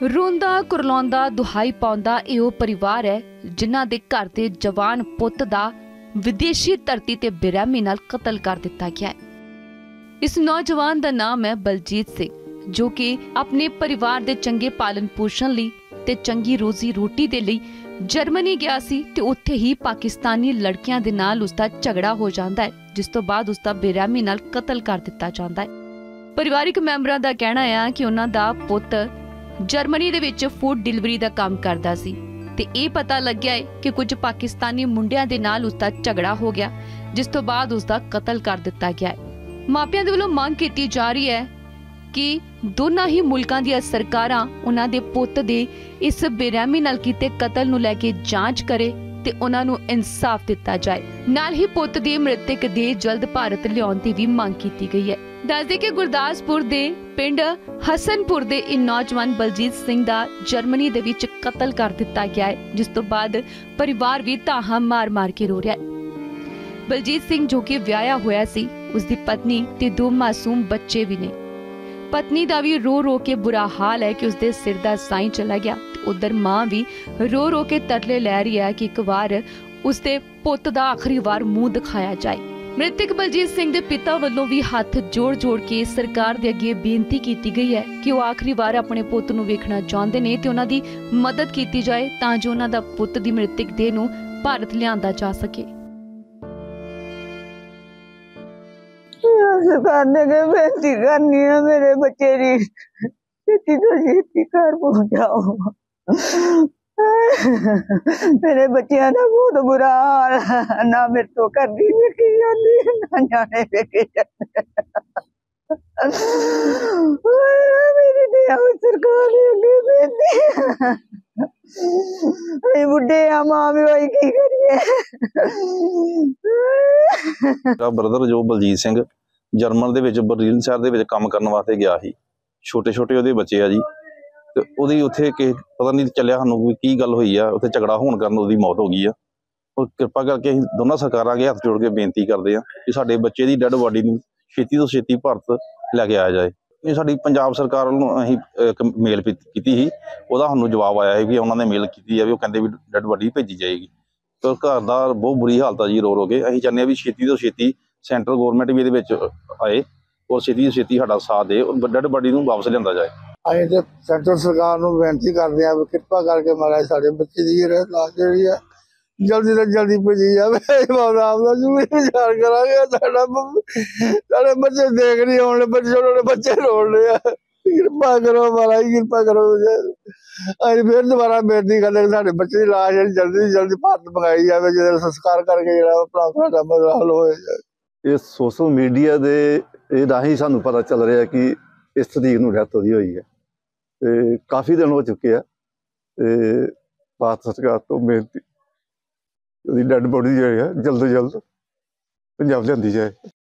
ਰੋਂਦਾ ਕੁਰਲਾਉਂਦਾ ਦੁਹਾਈ ਪਾਉਂਦਾ ਇਹ ਉਹ ਪਰਿਵਾਰ ਹੈ ਜਿਨ੍ਹਾਂ ਦੇ ਘਰ ਦੇ ਜਵਾਨ ਪੁੱਤ ਦਾ ਵਿਦੇਸ਼ੀ ਧਰਤੀ ਤੇ ਬੇਰਹਿਮੀ ਨਾਲ ਕਤਲ ਕਰ ਦਿੱਤਾ ਗਿਆ ਹੈ। ਇਸ ਨੌਜਵਾਨ ਦਾ ਨਾਮ ਹੈ ਬਲਜੀਤ ਸਿੰਘ, ਜੋ ਕਿ ਆਪਣੇ ਪਰਿਵਾਰ ਦੇ ਚੰਗੇ ਪਾਲਣ ਪੋਸ਼ਣ ਲਈ ਤੇ ਚੰਗੀ ਰੋਜ਼ੀ ਰੋਟੀ ਦੇ ਲਈ ਜਰਮਨੀ ਗਿਆ ਸੀ ਤੇ ਉੱਥੇ ਹੀ ਪਾਕਿਸਤਾਨੀ ਲੜਕੀਆਂ ਦੇ ਨਾਲ ਉਸਦਾ ਝਗੜਾ ਹੋ ਜਾਂਦਾ ਹੈ, ਜਿਸ ਤੋਂ ਬਾਅਦ ਉਸਦਾ ਬੇਰਹਿਮੀ ਨਾਲ ਕਤਲ ਕਰ ਦਿੱਤਾ ਜਾਂਦਾ ਹੈ। ਪਰਿਵਾਰਿਕ ਮੈਂਬਰਾਂ ਦਾ ਕਹਿਣਾ ਹੈ ਕਿ ਉਹਨਾਂ ਦਾ ਪੁੱਤ ਜਰਮਨੀ ਦੇ ਵਿੱਚ ਫੂਡ ਡਿਲੀਵਰੀ ਦਾ ਕੰਮ ਕਰਦਾ ਸੀ ਤੇ ਇਹ ਪਤਾ ਲੱਗਿਆ ਹੈ ਕਿ ਕੁਝ ਪਾਕਿਸਤਾਨੀ ਮੁੰਡਿਆਂ ਦੇ ਨਾਲ ਉਸਦਾ ਝਗੜਾ ਹੋ ਗਿਆ, ਜਿਸ ਤੋਂ ਬਾਅਦ ਉਸਦਾ ਕਤਲ ਕਰ ਦਿੱਤਾ ਗਿਆ ਹੈ। ਮਾਪਿਆਂ ਦੇ ਵੱਲੋਂ ਮੰਗ ਕੀਤੀ ਜਾ ਰਹੀ ਹੈ ਕਿ ਦੋਨਾਂ ਹੀ ਮੁਲਕਾਂ ਦੀਆਂ ਸਰਕਾਰਾਂ ਉਹਨਾਂ ਦੇ ਪੁੱਤ ਦੇ ਇਸ ਬੇਰਹਿਮੀ ਨਾਲ ਕੀਤੇ ਕਤਲ ਨੂੰ ਲੈ ਕੇ ਜਾਂਚ ਕਰੇ ਤੇ ਉਹਨਾਂ ਨੂੰ ਇਨਸਾਫ ਦਿੱਤਾ ਜਾਏ। ਨਾਲ ਹੀ ਪੁੱਤ ਦੀ ਮ੍ਰਿਤਕ ਦੇਹ ਜਲਦ ਭਾਰਤ ਲਿਆਉਣ ਦੀ ਵੀ ਮੰਗ ਕੀਤੀ ਗਈ ਹੈ। ਦੱਸਦੇ ਕਿ ਗੁਰਦਾਸਪੁਰ ਦੇ ਪਿੰਡ ਹਸਨਪੁਰ ਦੇ ਇਹ ਨੌਜਵਾਨ ਬਲਜੀਤ ਸਿੰਘ ਦਾ ਜਰਮਨੀ ਦੇ ਵਿੱਚ ਕਤਲ ਕਰ ਦਿੱਤਾ ਗਿਆ ਹੈ, ਜਿਸ ਤੋਂ ਬਾਅਦ ਪਰਿਵਾਰ ਵੀ ਧਾਹਾਂ ਮਾਰ-ਮਾਰ ਕੇ ਰੋ ਰਿਹਾ ਹੈ। ਬਲਜੀਤ ਸਿੰਘ ਜੋ ਕਿ ਵਿਆਹਿਆ ਹੋਇਆ ਸੀ, ਉਸਦੀ ਪਤਨੀ ਤੇ 2 ਮਾਸੂਮ ਬੱਚੇ ਵੀ ਨੇ। ਪਤਨੀ ਦਾ ਵੀ ਰੋ ਕੇ ਬੁਰਾ ਹਾਲ ਹੈ ਕਿ ਉਸਦੇ ਸਿਰ ਦਾ ਸਾਈਂ ਚਲਾ ਗਿਆ ਤੇ ਉਧਰ ਮਾਂ ਵੀ ਰੋ ਕੇ ਤਰਲੇ ਲੈ ਰਹੀ ਹੈ ਕਿ ਇੱਕ ਵਾਰ ਉਸਦੇ ਪੁੱਤ ਦਾ ਆਖਰੀ ਵਾਰ ਮੂੰਹ ਦਿਖਾਇਆ ਜਾਏ। ਮ੍ਰਿਤਕ ਬਲਜੀਤ ਸਿੰਘ ਦੇ ਪਿਤਾ ਵੱਲੋਂ ਵੀ ਹੱਥ ਜੋੜ ਕੇ ਸਰਕਾਰ ਦੇ ਅੱਗੇ ਬੇਨਤੀ ਕੀਤੀ ਗਈ ਹੈ ਕਿ ਉਹ ਆਖਰੀ ਵਾਰ ਆਪਣੇ ਪੁੱਤ ਨੂੰ ਵੇਖਣਾ ਚਾਹੁੰਦੇ ਨੇ ਤੇ ਉਹਨਾਂ ਦੀ ਮਦਦ ਕੀਤੀ ਜਾਏ ਤਾਂ ਜੋ ਉਹਨਾਂ ਦਾ ਪੁੱਤ ਦੀ ਮ੍ਰਿਤਕ ਦੇਹ ਨੂੰ ਭਾਰਤ ਲਿਆਂਦਾ ਜਾ ਸਕੇ। सरकार ने बेनती करनी है मेरे बच्चे की छेती तो छेती घर पहुंचाओ। मेरे बच्चों का बहुत बुरा हाल है, ना मेरे तो घर दी वेखी जाती ना जाने वेखे मेरी दया सरकार अगे बेनती बुढ़े आ मां भी वही की करिए। ब्रदर जो बलजीत सिंह ਜਰਮਨ ਦੇ ਵਿੱਚ ਬਰਲਿਨ ਸ਼ਹਿਰ ਦੇ ਵਿੱਚ ਕੰਮ ਕਰਨ ਵਾਸਤੇ ਗਿਆ ਸੀ। ਛੋਟੇ ਉਹਦੇ ਬੱਚੇ ਆ ਜੀ, ਤੇ ਉਹਦੀ ਉੱਥੇ ਪਤਾ ਨਹੀਂ ਚੱਲਿਆ ਸਾਨੂੰ ਵੀ ਕੀ ਗੱਲ ਹੋਈ ਆ, ਉੱਥੇ ਝਗੜਾ ਹੋਣ ਕਾਰਨ ਉਹਦੀ ਮੌਤ ਹੋ ਗਈ ਆ। ਉਹ ਕਿਰਪਾ ਕਰਕੇ ਅਸੀਂ ਦੋਨਾਂ ਸਰਕਾਰਾਂ ਅੱਗੇ ਹੱਥ ਜੋੜ ਕੇ ਬੇਨਤੀ ਕਰਦੇ ਆ ਕਿ ਸਾਡੇ ਬੱਚੇ ਦੀ ਡੈੱਡ ਬਾਡੀ ਨੂੰ ਛੇਤੀ ਤੋਂ ਛੇਤੀ ਭਾਰਤ ਲੈ ਕੇ ਆਇਆ ਜਾਏ। ਇਹ ਸਾਡੀ ਪੰਜਾਬ ਸਰਕਾਰ ਨੂੰ ਅਸੀਂ ਇੱਕ ਮੇਲ ਕੀਤੀ ਸੀ, ਉਹਦਾ ਸਾਨੂੰ ਜਵਾਬ ਆਇਆ ਸੀ ਵੀ ਉਹਨਾਂ ਨੇ ਮੇਲ ਕੀਤੀ ਆ ਵੀ ਉਹ ਕਹਿੰਦੇ ਵੀ ਡੈੱਡ ਬਾਡੀ ਭੇਜੀ ਜਾਏਗੀ। ਤੇ ਘਰ ਦਾ ਬਹੁਤ ਬੁਰੀ ਹਾਲਤ ਆ ਜੀ, ਰੋ ਕੇ। ਅਸੀਂ ਚਾਹੁੰਦੇ ਹਾਂ ਵੀ ਛੇਤੀ ਤੋਂ ਛੇਤੀ ਸੈਂਟਰਲ ਗੌਰਮੈਂਟ ਵੀ ਇਹਦੇ ਵਿੱਚ ਆਏ ਔਰ ਛੇਤੀ ਤੋਂ ਛੇਤੀ ਸਾਡਾ ਸਾਥ ਦੇ, ਡੈੱਡ ਬਾਡੀ ਨੂੰ ਵਾਪਸ ਲਿਆਂਦਾ ਜਾਏ। ਅਸੀਂ ਤੇ ਸੈਂਟਰ ਸਰਕਾਰ ਨੂੰ ਬੇਨਤੀ ਕਰਦੇ ਹਾਂ ਵੀ ਕਿਰਪਾ ਕਰਕੇ ਮਹਾਰਾਜ ਸਾਡੇ ਬੱਚੇ ਦੀ ਲਾਸ਼ ਜਿਹੜੀ ਆ ਜਲਦੀ ਤੋਂ ਜਲਦੀ ਭੇਜੀ ਜਾਵੇ। ਆਪ ਦਾ ਜ਼ਰੂਰ ਵਿਚਾਰ ਕਰਾਂਗੇ। ਸਾਡੇ ਬੱਚੇ ਦੇਖ ਨਹੀਂ ਆਉਣ, ਬੱਚੇ ਰੋਣ ਰਹੇ ਆ। ਕਿਰਪਾ ਕਰੋ ਮਹਾਰਾਜ, ਕਿਰਪਾ ਕਰੋ। ਅਸੀਂ ਫਿਰ ਦੁਬਾਰਾ ਬੇਨਤੀ ਕਰਦੇ ਸਾਡੇ ਬੱਚੇ ਦੀ ਲਾਸ਼ ਜਿਹੜੀ ਜਲਦੀ ਤੋਂ ਜਲਦੀ ਭਾਰਤ ਮੰਗਾਈ ਜਾਵੇ, ਜਿਹਦਾ ਸੰਸਕਾਰ ਕਰਕੇ ਜਿਹੜਾ ਸਾਡਾ ਮਸਲਾ ਹੱਲ ਹੋਏ। ਇਹ ਸੋਸ਼ਲ ਮੀਡੀਆ ਦੇ ਰਾਹੀਂ ਸਾਨੂੰ ਪਤਾ ਚੱਲ ਰਿਹਾ ਕਿ ਇਸ ਤਰੀਕ ਨੂੰ ਡੈਥ ਉਹਦੀ ਹੋਈ ਹੈ ਤੇ ਕਾਫੀ ਦਿਨ ਹੋ ਚੁੱਕੇ ਆ। ਤੇ ਭਾਰਤ ਸਰਕਾਰ ਤੋਂ ਬੇਨਤੀ ਉਹਦੀ ਡੈਡ ਬੋਡੀ ਜਿਹੜੀ ਹੈ ਜਲਦ ਤੋਂ ਜਲਦ ਪੰਜਾਬ ਲਿਆਂਦੀ ਜਾਏ।